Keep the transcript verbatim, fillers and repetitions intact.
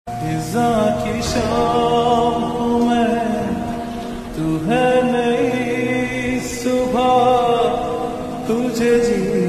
फिजा की शाम हूँ मैं, तू है नई सुबह, तुझे जी